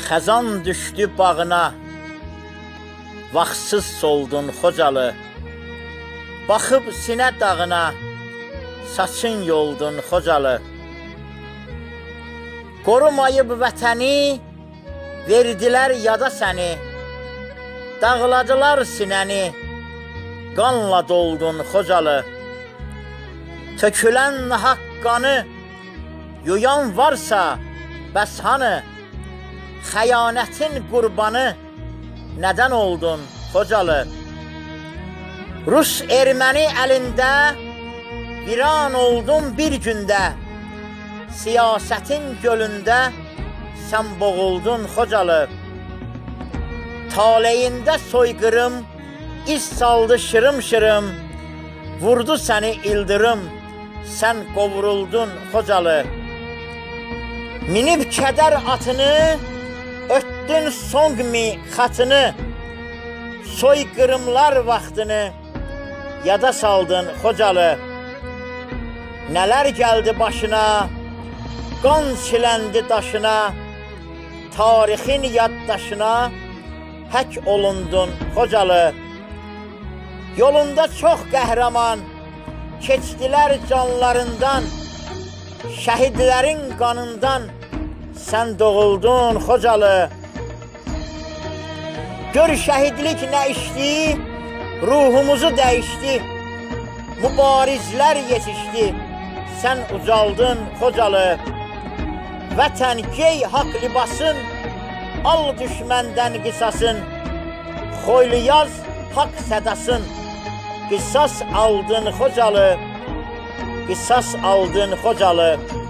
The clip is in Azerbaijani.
Xəzan düşdü bağına, vaxtsız soldun Xocalı. Baxıb sinə dağına, saçın yoldun Xocalı. Qorumayıb vətəni, verdilər yada səni. Dağladılar sinəni, qanla doldun Xocalı. Tökülən nahaq qanı, yuyan varsa bəs hanı? Xəyanətin qurbanı, nədən oldun Xocalı? Rus erməni əlində, viran oldun bir gündə. Siyasətin gölündə, sən boğuldun Xocalı. Taleyində soyqırım, iz saldı şırım şırım. Vurdu səni ildırım, sən qovuruldun Xocalı. Minib kədər atını, ötdün sonqmi xatını. Soyqırımlar vaxtını, yada saldın Xocalı. Nələr gəldi başına, qan siləndi daşına. Tarixin yaddaşına, hək olundun Xocalı. Yolunda çox qəhrəman, keçdilər canlarından. Şəhidlərin qanından, sən doğuldun Xocalı. Gör şəhidlik nə işdi, ruhumuzu dəyişdi. Mübarizlər yetişdi, sən ucaldın Xocalı. Vətən gey haqq libasın, al düşməndən qisasın. Xoylu yaz haqq sədasın, qisas aldın Xocalı. Qisas aldın Xocalı.